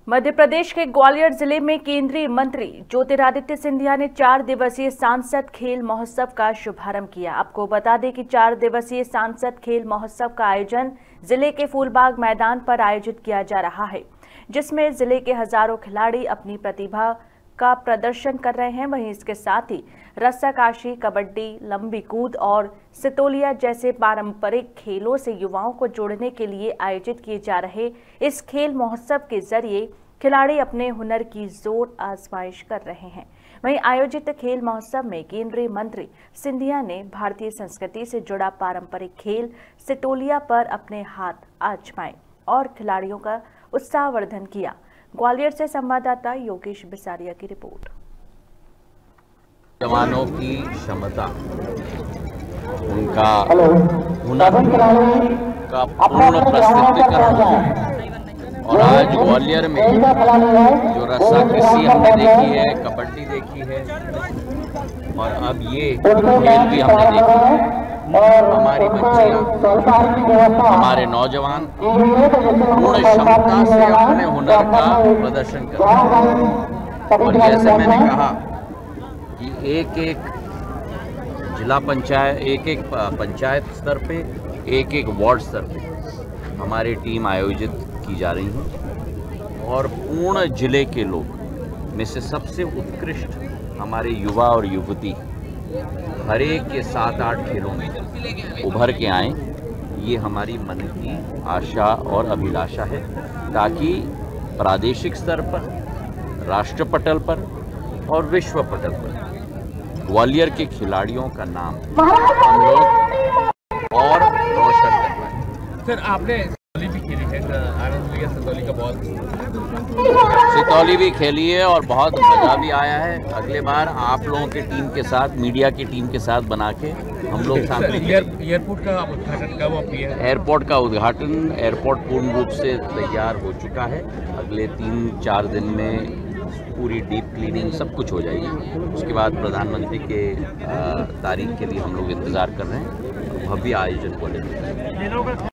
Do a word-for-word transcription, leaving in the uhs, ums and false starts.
मध्य प्रदेश के ग्वालियर जिले में केंद्रीय मंत्री ज्योतिरादित्य सिंधिया ने चार दिवसीय सांसद खेल महोत्सव का शुभारंभ किया। आपको बता दें कि चार दिवसीय सांसद खेल महोत्सव का आयोजन जिले के फूलबाग मैदान पर आयोजित किया जा रहा है, जिसमें जिले के हजारों खिलाड़ी अपनी प्रतिभा का प्रदर्शन कर रहे हैं। वहीं इसके साथ ही रस्साकशी, कबड्डी, लंबी कूद और सितोलिया जैसे पारंपरिक खेलों से युवाओं को जोड़ने के लिए आयोजित किए जा रहे इस खेल महोत्सव के जरिए खिलाड़ी अपने हुनर की जोर आजमाइश कर रहे हैं। वहीं आयोजित खेल महोत्सव में केंद्रीय मंत्री सिंधिया ने भारतीय संस्कृति से जुड़ा पारंपरिक खेल सितोलिया पर अपने हाथ आजमाए और खिलाड़ियों का उत्साहवर्धन किया। ग्वालियर से संवाददाता योगेश बिसारिया की रिपोर्ट। जवानों की क्षमता, उनका हुनर का पूर्ण प्रस्तुतिकरण है। और आज ग्वालियर में जो रस्साकशी हमने देखी है, कबड्डी देखी है और अब ये खेल भी हमने देखी है। हमारी बच्चियां, हमारे नौजवान पूर्ण क्षमता से अपने हुनर का प्रदर्शन कर रहे हैं। और जैसे मैंने कहा कि एक एक जिला पंचायत, एक एक पंचायत स्तर पे, एक एक वार्ड स्तर पे हमारी टीम आयोजित की जा रही है और पूर्ण जिले के लोग में से सबसे उत्कृष्ट हमारे युवा और युवती हर एक के सात आठ खेलों में उभर के आएँ, ये हमारी मन की आशा और अभिलाषा है, ताकि प्रादेशिक स्तर पर, राष्ट्र पटल पर और विश्व पटल पर ग्वालियर के खिलाड़ियों का नाम हम लोग और रोशन कर पाए। सर, आपने सितौली भी खेली है, आनंद लिया सितौली का बहुत। सितौली भी खेली है और बहुत मज़ा भी आया है। अगले बार आप लोगों की टीम के साथ, मीडिया की टीम के साथ बना के हम लोग साथ में। एयरपोर्ट का उद्घाटन कब हुआ? एयरपोर्ट का उद्घाटन, एयरपोर्ट पूर्ण रूप से तैयार हो चुका है। अगले तीन चार दिन में पूरी डीप क्लीनिंग सब कुछ हो जाएगी। उसके बाद प्रधानमंत्री के तारीख के लिए हम लोग इंतज़ार कर रहे हैं। भव्य आयोजन को लेकर